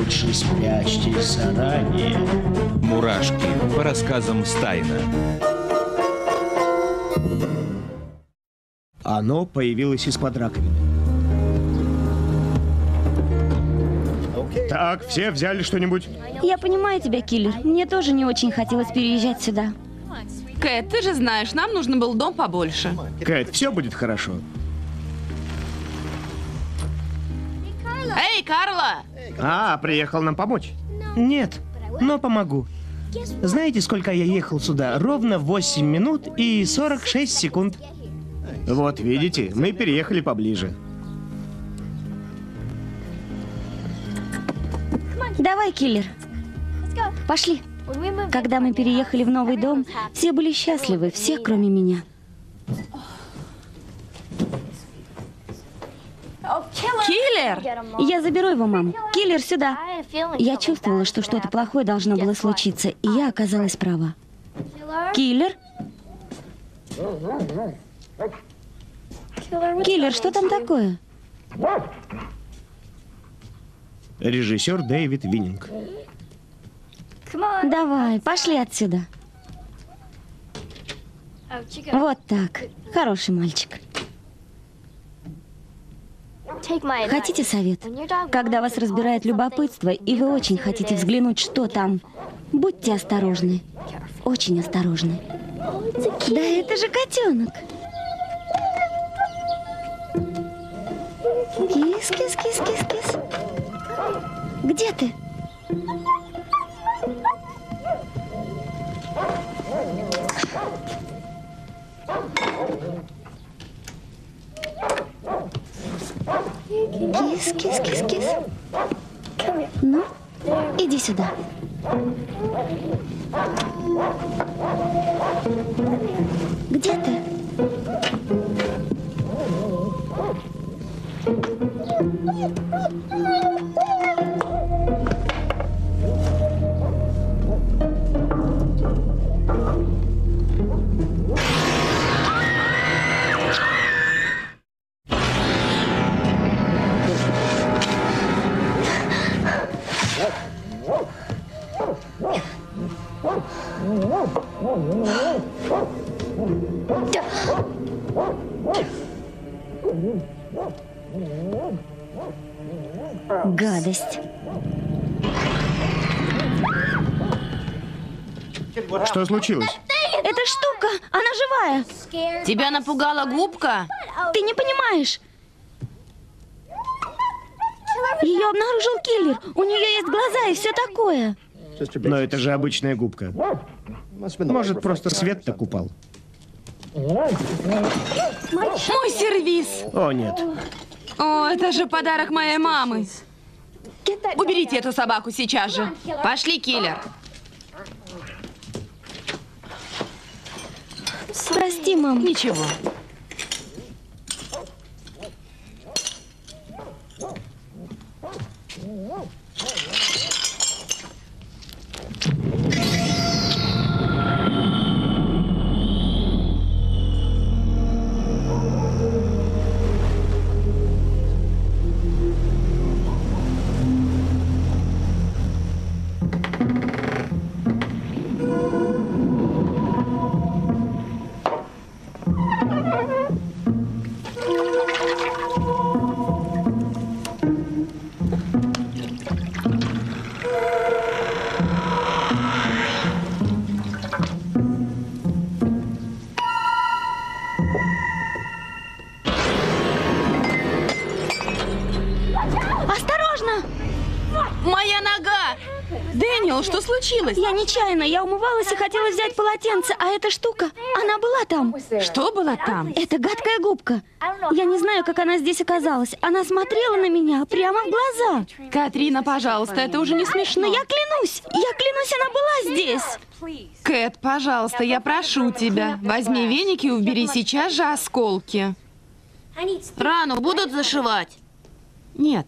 Лучше спрячьтесь заранее. Мурашки по рассказам Стайна. Оно появилось из-под раковины. Так, все взяли что-нибудь? Я понимаю тебя, киллер. Мне тоже не очень хотелось переезжать сюда. Кэт, ты же знаешь, нам нужен был дом побольше. Кэт, все будет хорошо. Эй, Карла! Приехал нам помочь? Нет, но помогу. Знаете, сколько я ехал сюда? Ровно 8 минут и 46 секунд. Вот видите, мы переехали поближе. Давай, киллер. Пошли. Когда мы переехали в новый дом, все были счастливы, все, кроме меня. Киллер! Я заберу его, мам. Киллер, сюда. Я чувствовала, что что-то плохое должно было случиться, и я оказалась права. Киллер? Киллер, что там такое? Режиссер Дэвид Виннинг. Давай, пошли отсюда. Вот так. Хороший мальчик. Хотите совет? Когда вас разбирает любопытство, и вы очень хотите взглянуть, что там, будьте осторожны. Очень осторожны. Да это же котенок. Кис, кис, кис, кис, кис. Где ты? Кис, кис, кис, кис. Ну, иди сюда. Где ты? Гадость. Что случилось? Эта штука, она живая. Тебя напугала губка? Ты не понимаешь. Ее обнаружил киллер. У нее есть глаза и все такое. Но это же обычная губка. Может, просто свет так упал. Мой сервиз! О, нет. О, это же подарок моей мамы. Уберите эту собаку сейчас же. Пошли, киллер. Прости, мам. Ничего. Моя нога! Дэниел, что случилось? Я нечаянно, я умывалась и хотела взять полотенце, а эта штука, она была там. Что было там? Это гадкая губка. Я не знаю, как она здесь оказалась. Она смотрела на меня прямо в глаза. Катрина, пожалуйста, это уже не смешно. Но я клянусь, она была здесь. Кэт, пожалуйста, я прошу тебя, возьми веник и убери сейчас же осколки. Рану будут зашивать? Нет.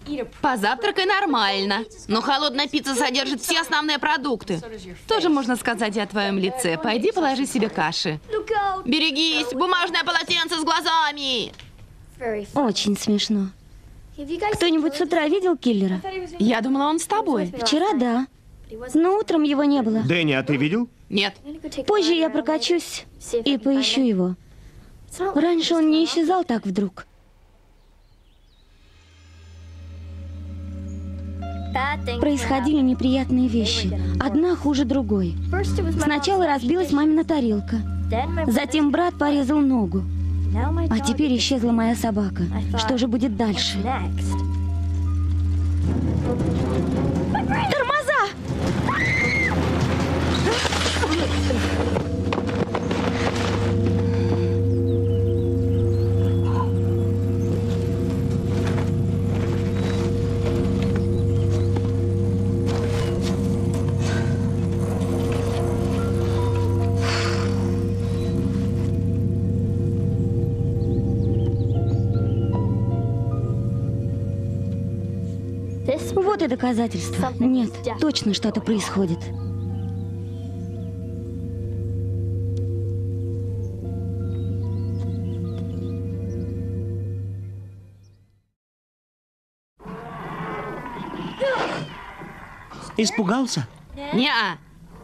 Позавтракай нормально. Но холодная пицца содержит все основные продукты. Тоже можно сказать и о твоем лице. Пойди положи себе каши. Берегись, бумажное полотенце с глазами. Очень смешно. Кто-нибудь с утра видел киллера? Я думала, он с тобой. Вчера да. Но утром его не было. Дэнни, а ты видел? Нет. Позже я прокачусь и поищу его. Раньше он не исчезал так вдруг. Происходили неприятные вещи. Одна хуже другой. Сначала разбилась мамина тарелка. Затем брат порезал ногу. А теперь исчезла моя собака. Что же будет дальше? Тормоза! Вот и доказательство. Нет, точно что-то происходит. Испугался? Неа.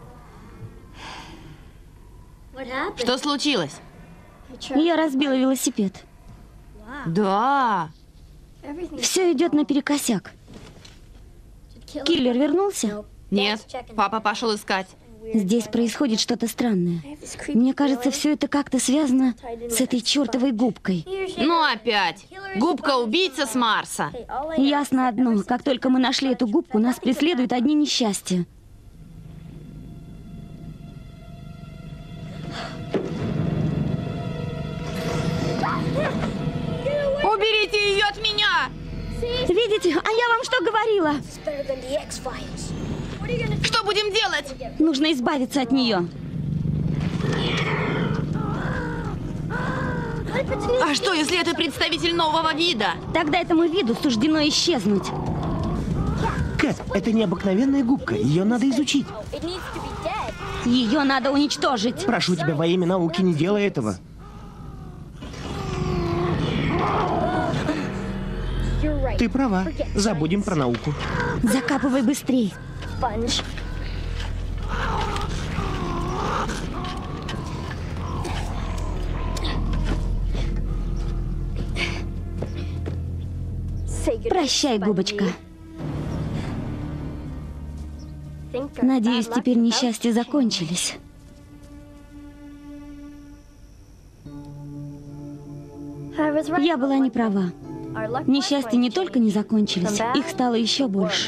Что случилось? Я разбила велосипед. Да. Все идет наперекосяк. Киллер вернулся? Нет, папа пошел искать. Здесь происходит что-то странное. Мне кажется, все это как-то связано с этой чертовой губкой. Ну опять. Губка-убийца с Марса. Ясно одно. Как только мы нашли эту губку, нас преследуют одни несчастья. Уберите ее от меня! Видите? А я вам что говорила? Что будем делать? Нужно избавиться от нее. А что, если это представитель нового вида? Тогда этому виду суждено исчезнуть. Кэт, это необыкновенная губка. Ее надо изучить. Ее надо уничтожить. Прошу тебя, во имя науки, не делай этого. Ты права. Забудем про науку. Закапывай быстрей. Прощай, губочка. Надеюсь, теперь несчастья закончились. Я была не права. Несчастья не только не закончились, их стало еще больше.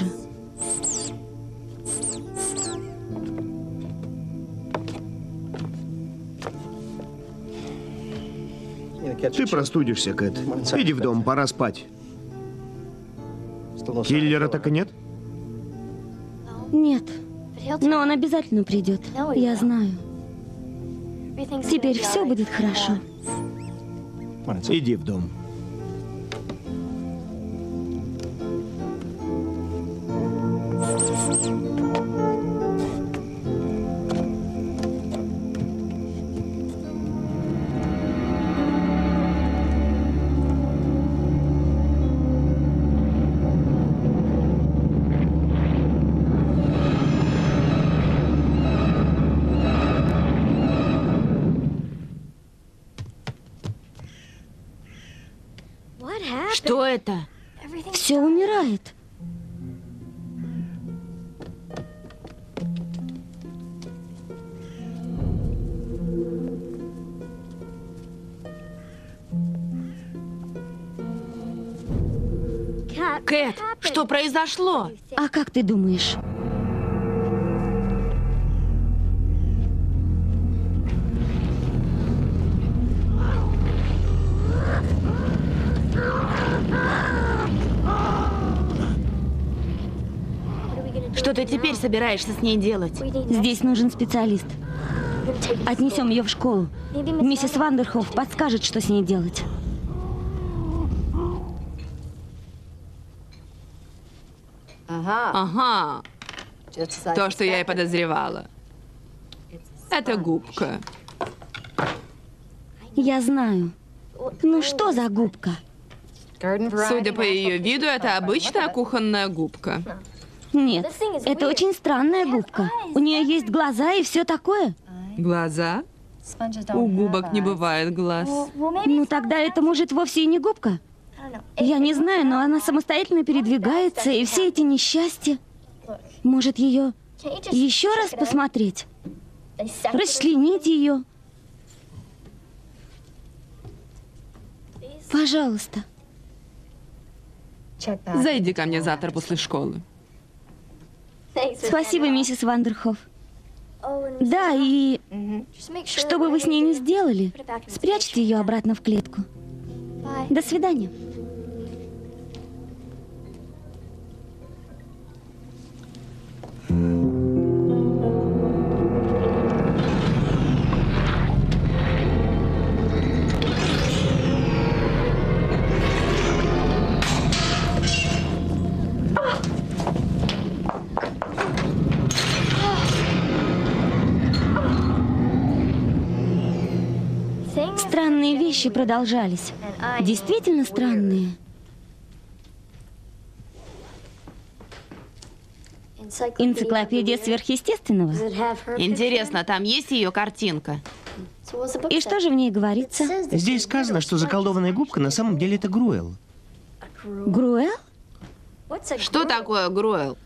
Ты простудишься, Кэт. Иди в дом, пора спать. Киллера так и нет? Нет, но он обязательно придет. Я знаю. Теперь все будет хорошо. Иди в дом. Что это? Все умирает. Кэт, что произошло? А как ты думаешь? Что ты теперь собираешься с ней делать? Здесь нужен специалист. Отнесем ее в школу. Миссис Вандерхоф подскажет, что с ней делать. Ага, то, что я и подозревала. Это губка. Я знаю. Ну что за губка? Судя по ее виду, это обычная кухонная губка. Нет, это очень странная губка. У нее есть глаза и все такое. Глаза? У губок не бывает глаз. Ну тогда это может вовсе и не губка. Я не знаю, но она самостоятельно передвигается, и все эти несчастья. Может, ее еще раз посмотреть? Расчленить ее? Пожалуйста. Зайди ко мне завтра после школы. Спасибо, миссис Вандерхоф. Да, и что бы вы с ней ни сделали, спрячьте ее обратно в клетку. До свидания. Странные вещи продолжались. Действительно странные. Энциклопедия сверхъестественного. Интересно, там есть ее картинка? И что же в ней говорится? Здесь сказано, что заколдованная губка на самом деле это Груэл. Груэл? Что такое Груэл?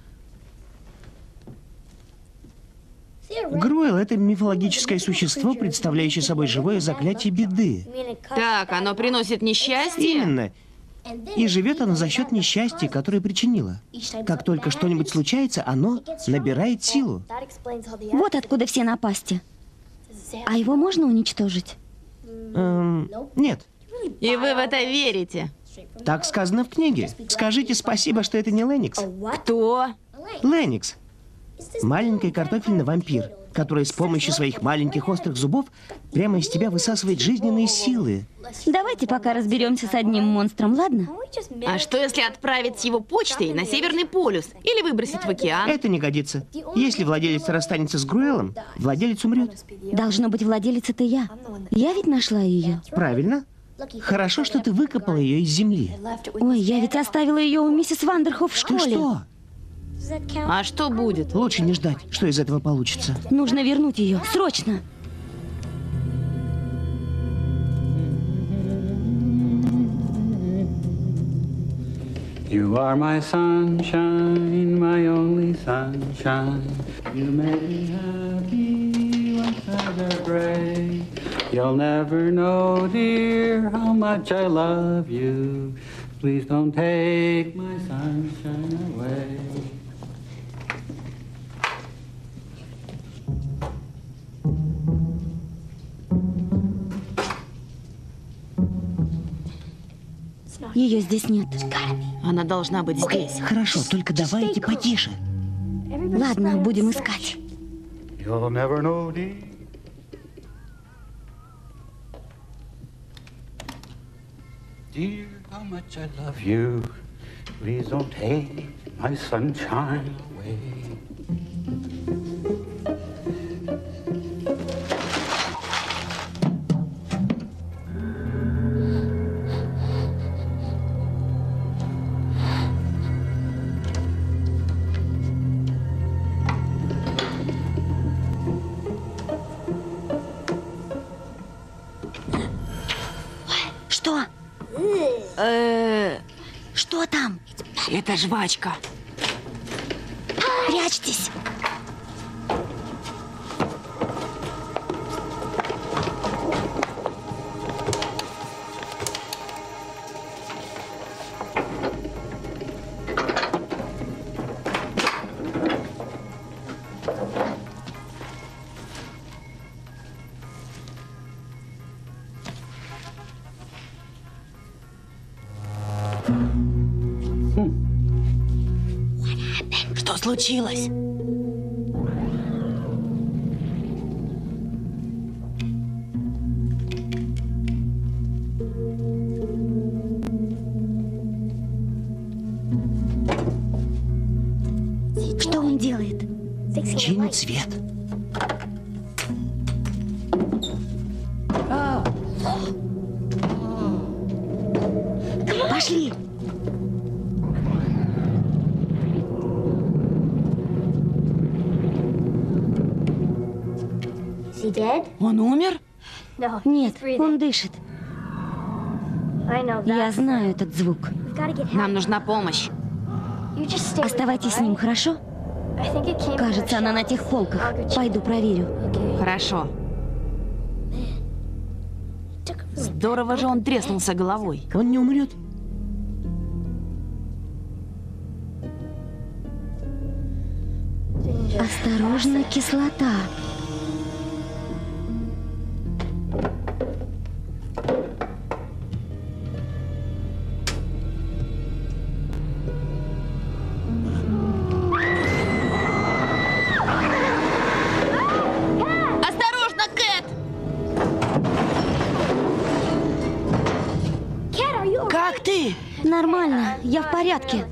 Груэл — это мифологическое существо, представляющее собой живое заклятие беды. Так, оно приносит несчастье? Именно. И живет оно за счет несчастья, которое причинило. Как только что-нибудь случается, оно набирает силу. Вот откуда все напасти. А его можно уничтожить? Нет. И вы в это верите? Так сказано в книге. Скажите спасибо, что это не Леникс. Кто? Леникс. Маленький картофельный вампир, который с помощью своих маленьких острых зубов прямо из тебя высасывает жизненные силы. Давайте пока разберемся с одним монстром, ладно? А что, если отправить его почтой на Северный полюс или выбросить в океан? Это не годится. Если владелец расстанется с Груэлом, владелец умрет. Должно быть, владелец это я. Я ведь нашла ее. Правильно? Хорошо, что ты выкопала ее из земли. Ой, я ведь оставила ее у миссис Вандерхоф в Ты школе. что? А что будет? Лучше не ждать, что из этого получится. Нужно вернуть ее. Срочно. You are my sunshine, my only sunshine. You make me happy when skies are gray. You'll never know, dear, how much I love you. Please don't take my sunshine away. Ее здесь нет. Она должна быть здесь. Хорошо, только давайте потише. Ладно, будем искать. You'll never know, dear. Dear, how much I love you. Please don't take my sunshine away. Что? Что там? Это жвачка. Прячьтесь. Что случилось? делает? Чинит свет. Пошли. Он умер? Нет, он дышит. Я знаю этот звук. Нам нужна помощь. Оставайтесь с ним, хорошо? Кажется, она на тех полках. Пойду проверю. Хорошо. Здорово же он треснулся головой. Он не умрет. Осторожно, кислота. Осторожно, Кэт! Как ты? Нормально, я в порядке.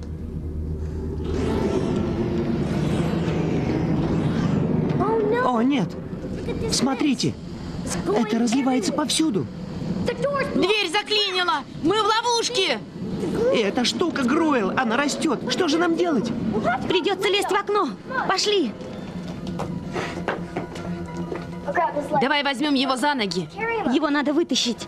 О, нет. Смотрите. Это разливается повсюду. Дверь заклинила! Мы в ловушке! И эта штука, Груэлл, она растет. Что же нам делать? Придется лезть в окно. Пошли. Давай возьмем его за ноги. Его надо вытащить.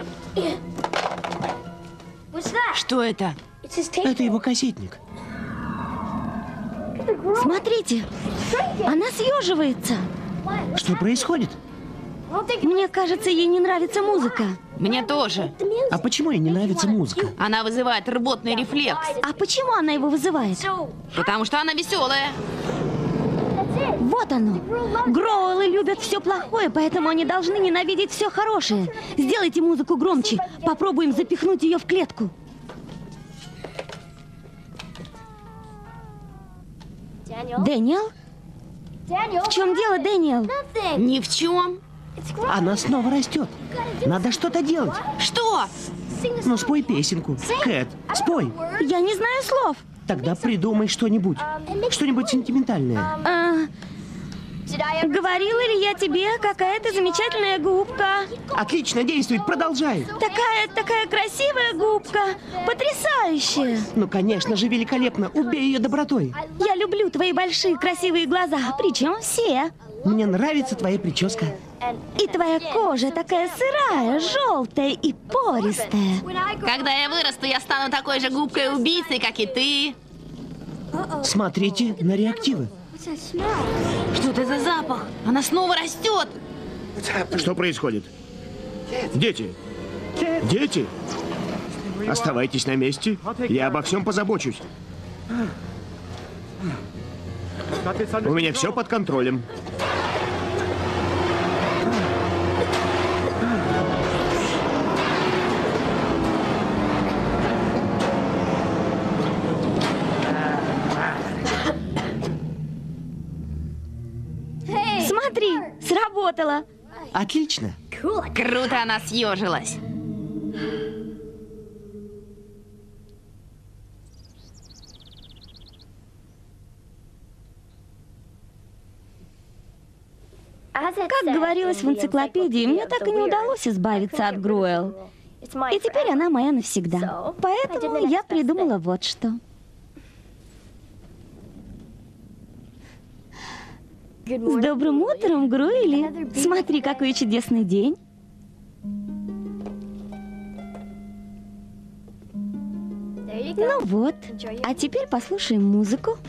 Что это? Это его кассетник. Смотрите, она съеживается. Что происходит? Мне кажется, ей не нравится музыка. Мне тоже. А почему ей не нравится музыка? Она вызывает рвотный рефлекс. А почему она его вызывает? Потому что она веселая. Вот оно. Гроуэллы любят все плохое, поэтому они должны ненавидеть все хорошее. Сделайте музыку громче. Попробуем запихнуть ее в клетку. Дэниел? В чем дело, Дэниел? Ни в чем. Она снова растет. Надо что-то делать. Что? Ну, спой песенку. Кэт, спой. Я не знаю слов. Тогда придумай что-нибудь. Что-нибудь сентиментальное. Говорила ли я тебе, какая ты замечательная губка? Отлично действует, продолжай. Такая красивая губка. Потрясающая. Ну, конечно же, великолепно. Убей ее добротой. Я люблю твои большие красивые глаза, причем все. Мне нравится твоя прическа. И твоя кожа такая сырая, желтая и пористая. Когда я вырасту, я стану такой же губкой-убийцей, как и ты. Смотрите на реактивы. Что это за запах? Она снова растет. Что происходит? Дети! Дети! Оставайтесь на месте. Я обо всем позабочусь. У меня все под контролем. Смотри, сработало. Отлично. Круто она съежилась. Как говорилось в энциклопедии, мне так и не удалось избавиться от Груэлл. И теперь она моя навсегда. Поэтому я придумала вот что. С добрым утром, Груэлли. Смотри, какой чудесный день. Ну вот, а теперь послушаем музыку.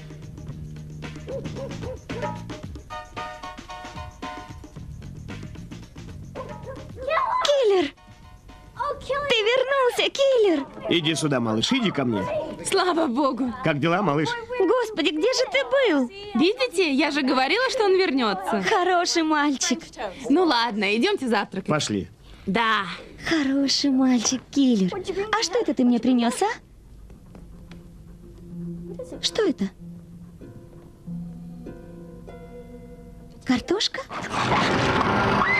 Киллер! Ты вернулся, Киллер! Иди сюда, малыш, иди ко мне. Слава богу. Как дела, малыш? Господи, где же ты был? Видите, я же говорила, что он вернется. Хороший мальчик. Ну ладно, идемте завтракать. Пошли. Да. Хороший мальчик, Киллер. А что это ты мне принес, а? Что это? Картошка?